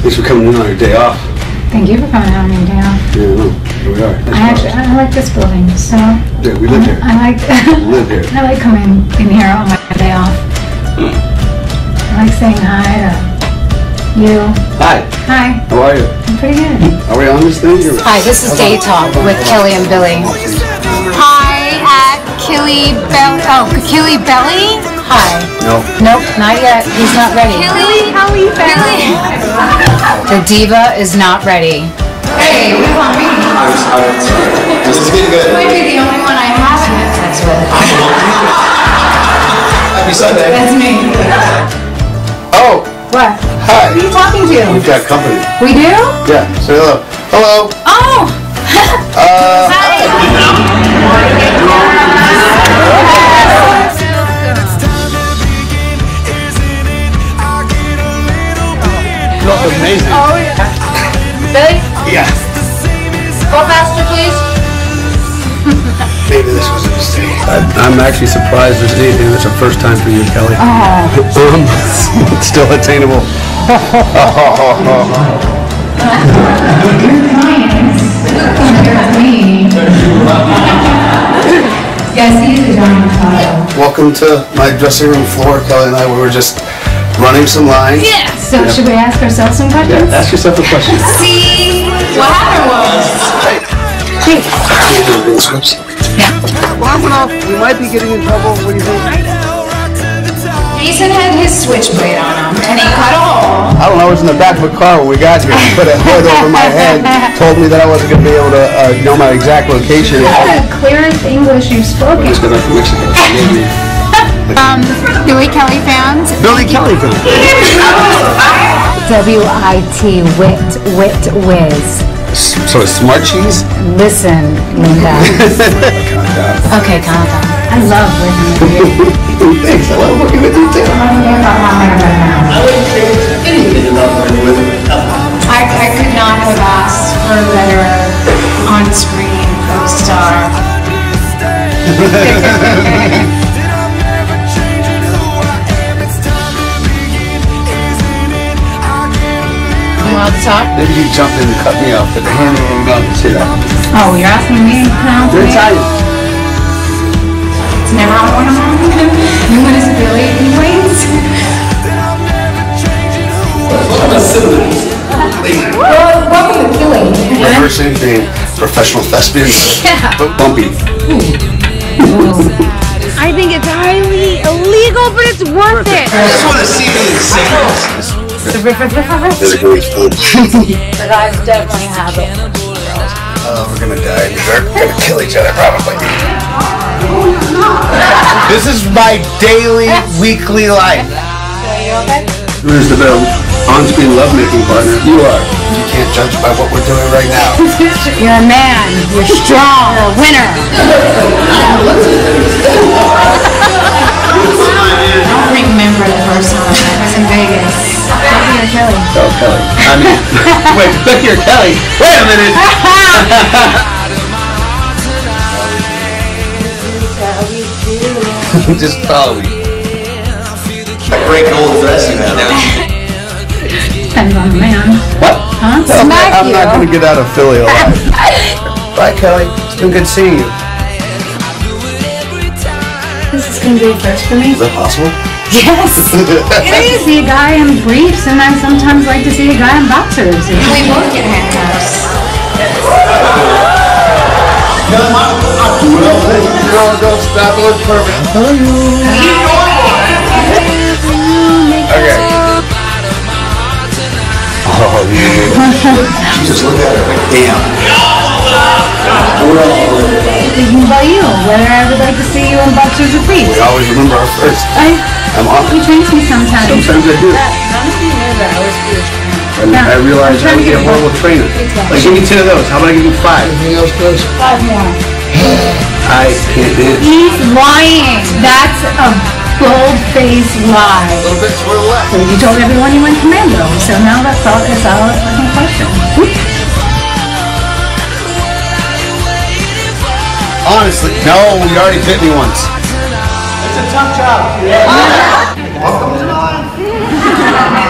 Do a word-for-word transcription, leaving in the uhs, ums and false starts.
Thanks for coming in on your day off. Thank you for coming on your day off. Yeah, no, here we are. Nice I actually, I like this building, so. Yeah, we live here. I like, we live here. I like coming in here on my day off. I like saying hi to you. Hi. Hi. How are you? I'm pretty good. Are we on this thing? Or? Hi, this is Day Talk with Killy and Billy. Hi at Killy Belly. Oh, Killy Belly? Hi. No. Nope, not yet. He's not ready. Killy, how are you, Billy? The diva is not ready. Hey, we want me. This is getting good. You might be the only one I haven't had sex with. Happy Sunday. That's me. Oh. What? Hi. Who are you talking to? We've got company. We do? Yeah. Say hello. Hello. Oh. Uh. Hi. You look amazing. Oh yeah. Billy? Yeah. Go faster, please. Maybe this was a mistake. I'm actually surprised there's anything that's a first time for you, Kelly. Oh. Um, it's still attainable. Yes, he's a giant photo. Welcome to my dressing room floor. Kelly and I, we were just running some lines. Yeah. So Yep. should we ask ourselves some questions? Yeah, ask yourself a question. See, what happened was. Hey. Scripts? Yeah. Long enough. We might be getting in trouble. What do you think? Jason had his switchblade on him, and he cut a hole. I don't know. I was in the back of a car when we got here. He put a hood over my head. Told me that I wasn't going to be able to uh, know my exact location. That's the clearest English you've spoken. He's been up to Mexico. So maybe. Um, Billy Kelly fans. Billy Kelly. W I T, wit, wit, whiz. So it's smart cheese? Listen, Linda. Okay, calm down. I love working with you. Thanks. I love working with you too. I, I could not have asked for a better on-screen co-star. You want to talk? Maybe you jump in and cut me off, but the hand ain't going to see that. Oh, you're asking me to pronounce You're me? Italian. It's never on one of mine. You want us Billy anyways? Well, welcome to Killy. Reversing being professional thespians, Yeah. but bumpy. I think it's highly illegal, but it's worth it. I just want to see me in singles. This is going to be fun. The guys definitely have it. Uh, we're going to die in the dark. We're going to kill each other, probably. This is my daily, weekly life. Are you okay? Who's the better on-screen lovemaking partner? You are. You can't judge by what we're doing right now. You're a man. You're strong. You're a winner. I don't remember the first time I was in Vegas. Becky or Kelly? Oh, Kelly. I mean, wait, Becky or Kelly? Wait a minute. Just follow me. Break an old dress you have now. Depends on the man. What? Huh? Okay, Smack I'm you. not going to get out of Philly alive. Bye, Kelly. It's been good seeing you. This is going to be a first for me. Is that possible? Yes. It is. See a guy in briefs, and I sometimes like to see a guy in boxers. We both get handcuffs. No, don't stop. It looks perfect. Okay. Oh, yeah. Just look at her like, damn. Thinking about you, whether I would like to see you in boxers or briefs. We always remember our first. I, I'm off. he trains me sometimes. Sometimes I do. And Yeah. I realize I'm I trying would to be a get horrible trainer. Like, give me ten of those. How about I give you five? Anything else, Coach? Five more. I can't do it. He's lying. That's a bold-faced lie. A little bit to the left. So you told everyone you went commando, so now that's all. It's all a fucking question. Honestly, no, you already bit me once. It's a tough job. Welcome to the